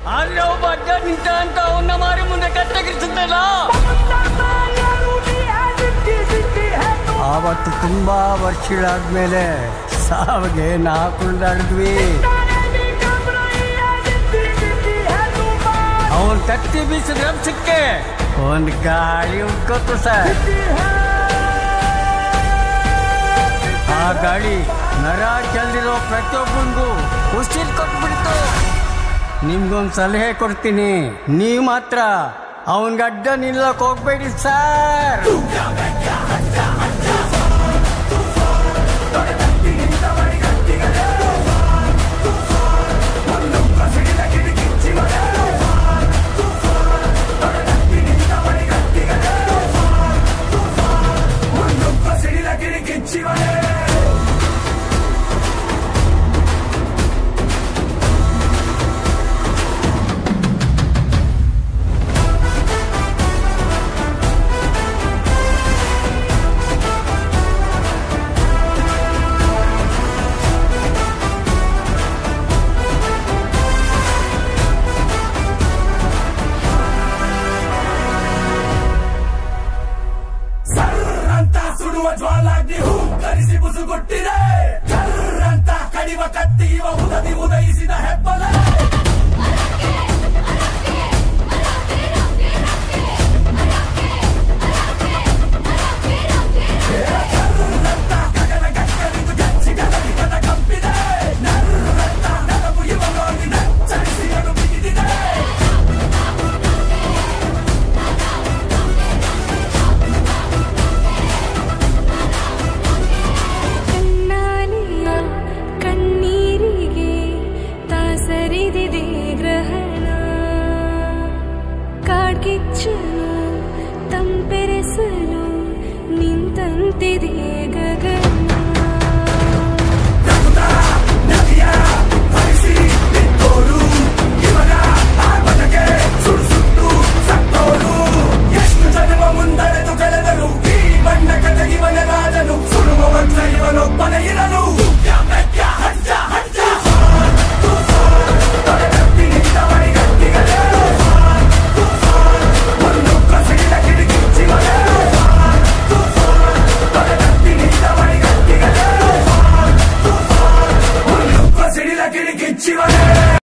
ಆದ್ರೆ ಒಬ್ಬ ಅಡ್ಡ ನಿಂತ ಅಂತ ಅವನ್ನ ಮಾರಿ ಮುಂದೆ ಕಟ್ಟಗಿರಿಸುತ್ತಲ್ಲ. ಆವತ್ತು ತುಂಬಾ ವರ್ಷಗಳಾದ್ಮೇಲೆ ಸಾವಿಗೆ ನಾ ಕುಣಿದಾಡಿದ್ವಿ. ಅವನ್ ಕತ್ತಿ ಬೀಸಿದ ರಂಸಕ್ಕೆ ಒಂದ್ ಗಾಳಿ ಉಟ್ಕೋತು ಸರ್. ಆ ಗಾಳಿ ನರ ಚೆಲ್ದಿರೋ ಪ್ರತಿಯೊಬ್ಬನಿಗೂ ಉಸಿರು ಕೊಟ್ಬಿಡ್ತು. ನಿಮ್ಗೊಂದು ಸಲಹೆ ಕೊಡ್ತೀನಿ, ನೀವು ಮಾತ್ರ ಅವನ್ಗೆ ಅಡ್ಡ ನಿಲ್ಲಕ್ ಹೋಗ್ಬೇಡಿ ಸರ್. ಜ್ವಾಲಾಗ್ನಿ ಹೂಂಕರಿಸಿ ಬುಸುಗುಟ್ಟಿದೆ. ಕರ್ರಂತ ಕಡಿವ ಕತ್ತಿ ಇವ ಉದಯಿಸಿದ ಹೆಬ್ಬಲ. ಕರ್ರಂತ ಗಗನ ಗಕ್ಕರಿದು ಗಚ್ಚಿದ ಕದ ಕಂಪಿದೆ. ನರ್ರಂತ ನರವು ಇವ ನೋಡಿ ನಚ್ಚರಿಸಿ ಅದು ಬಿಗಿದಿದೆ. ಕಾಡ್ಗಿಚ್ಚನು ತಂಪೆರೆಸಲು ನಿಂತಂತಿದೆ ಗಗನ.